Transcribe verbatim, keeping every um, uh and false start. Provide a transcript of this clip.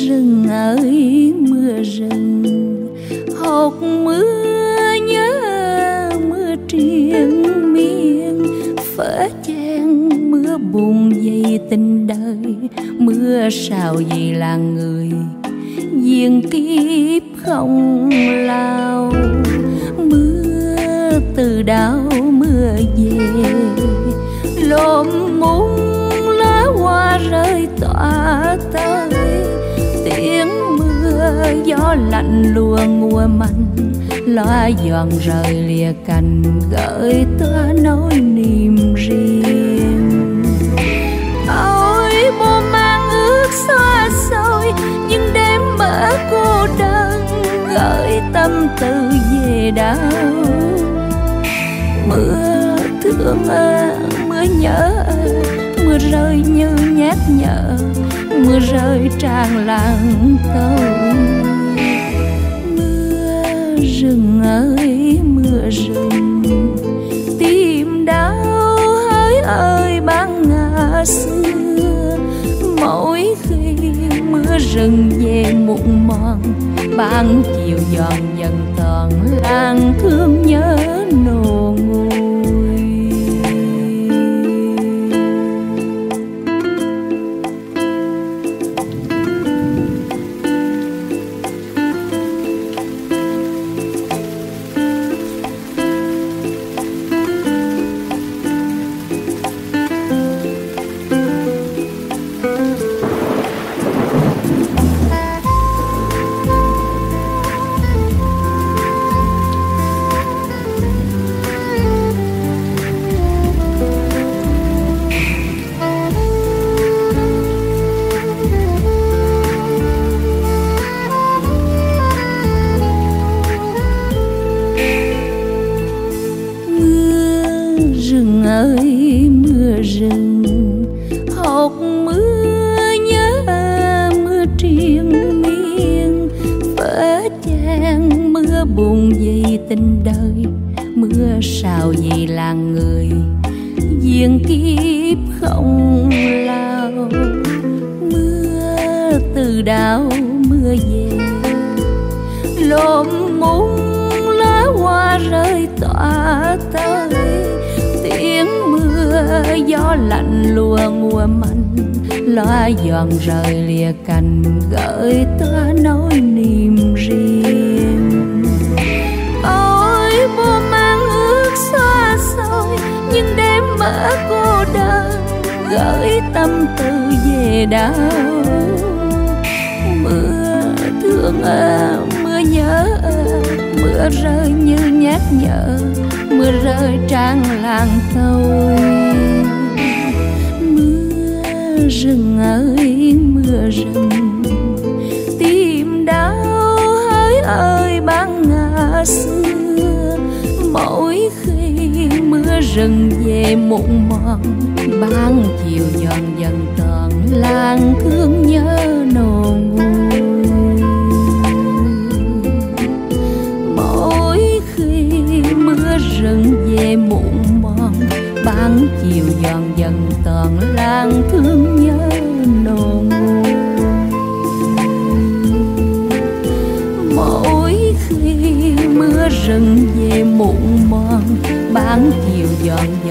rừng ơi mưa rừng, hột mưa nhớ mưa triền miên, phở chan mưa buồn dày tình đời, mưa sao dày làng người duyên kiếp không lao. Mưa từ đâu mưa về, lộm muốn lá hoa rơi tỏa tới, tiếng mưa gió lạnh lùa mùa manh, loa giòn rời lìa cành gợi tỏa nỗi niềm riêng. Ôi bố mang ước xa xôi, nhưng đêm mở cô đơn gợi tâm tư về đâu. Mưa thương ơi mưa nhớ, mưa rơi như nhắc nhở, mưa rơi tràn làng tôi. Mưa rừng ơi mưa rừng, tìm đau hỡi ơi ban ngã xưa. Mỗi khi mưa rừng về muộn mòn, ban chiều giòn dần toàn làng thương nhớ nổ nguôi. Rừng ơi mưa rừng, hột mưa nhớ mưa triền miên, phở chan mưa buồn vì tình đời, mưa sao vì làng người duyên kiếp không lao. Mưa từ đâu mưa về, lộm muốn lá hoa rơi tỏa tới, tiếng mưa gió lạnh lùa mùa manh, loa giòn rời lìa cành gợi tỏa nỗi niềm riêng. Ôi bố mang ước xa xôi, nhưng đêm mở cô đơn gợi tâm tư về đâu. Mưa thương ơi mưa nhớ, mưa rơi như nhắc nhở, mưa rơi tràn làng tôi. Mưa rừng ơi mưa rừng, tìm đau hỡi ơi ban ngã xưa. Mỗi khi mưa rừng về muộn mòn, ban chiều giòn dần toàn làng thương nhớ nổ nguôi. Rừng về muộn mòn, ban chiều giòn dần toàn làng thương nhớ nổ nguôi. Mỗi khi mưa rừng về muộn mòn, ban chiều giòn